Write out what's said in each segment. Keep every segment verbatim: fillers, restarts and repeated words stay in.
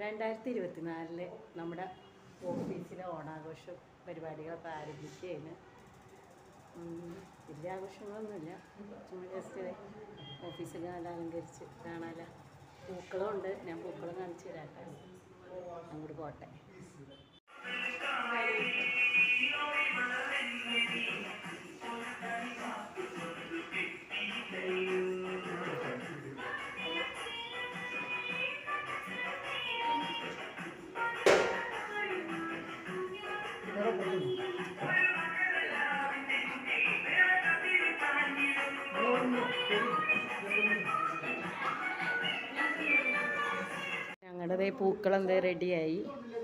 രണ്ടായിരത്തി ഇരുപത്തിനാലില് നമ്മുടെ ഓഫീസിലെ ഓണാഘോഷം പരിപാടികളൊക്കെ ആരംഭിക്കുകയാണ്. വലിയ ആഘോഷങ്ങളൊന്നുമില്ല, ചുമ്മാ ജസ്റ്റ് ഓഫീസിൽ നല്ല അലങ്കരിച്ച് കാണാല പൂക്കളുണ്ട്. ഞാൻ പൂക്കളം കാണിച്ച് തരാം, അങ്ങോട്ട് പോട്ടെ. ഞങ്ങളുടെ പൂക്കളം എന്തേ റെഡിയായി.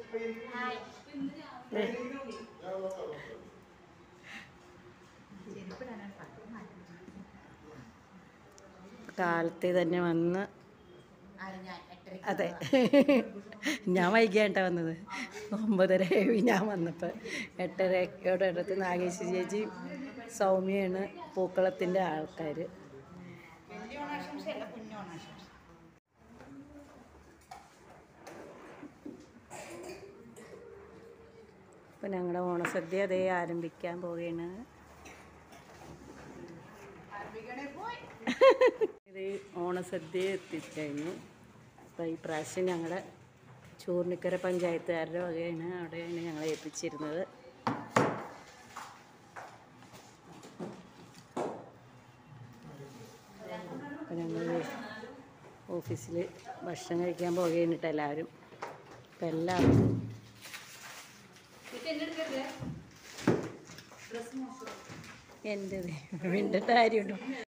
കാലത്തെ തന്നെ വന്ന്, അതെ ഞാൻ വൈകിയായിട്ട വന്നത്, ഒമ്പതര ഞാൻ വന്നപ്പോൾ. എട്ടരയോടെ അടുത്ത് നാഗേശ്വരി ചേച്ചി സൗമ്യയാണ് പൂക്കളത്തിൻ്റെ ആൾക്കാർ. ഇപ്പം ഞങ്ങളുടെ ഓണസദ്യ അതേ ആരംഭിക്കാൻ പോവുകയാണ്. ഇത് ഓണസദ്യ എത്തിക്കഴിഞ്ഞു. അപ്പോൾ ഈ പ്രാവശ്യം ഞങ്ങളുടെ ചൂർണിക്കര പഞ്ചായത്തുകാരുടെ വകയാണ്, അവിടെയാണ് ഞങ്ങളെ ഏൽപ്പിച്ചിരുന്നത്. അപ്പോൾ ഞങ്ങൾ ഓഫീസിൽ ഭക്ഷണം കഴിക്കാൻ പോവുകയാണ് കേട്ടോ എല്ലാവരും. അപ്പം എല്ലാവർക്കും എൻ്റെത് വീണ്ടിട്ട് കാര്യമുണ്ടോ?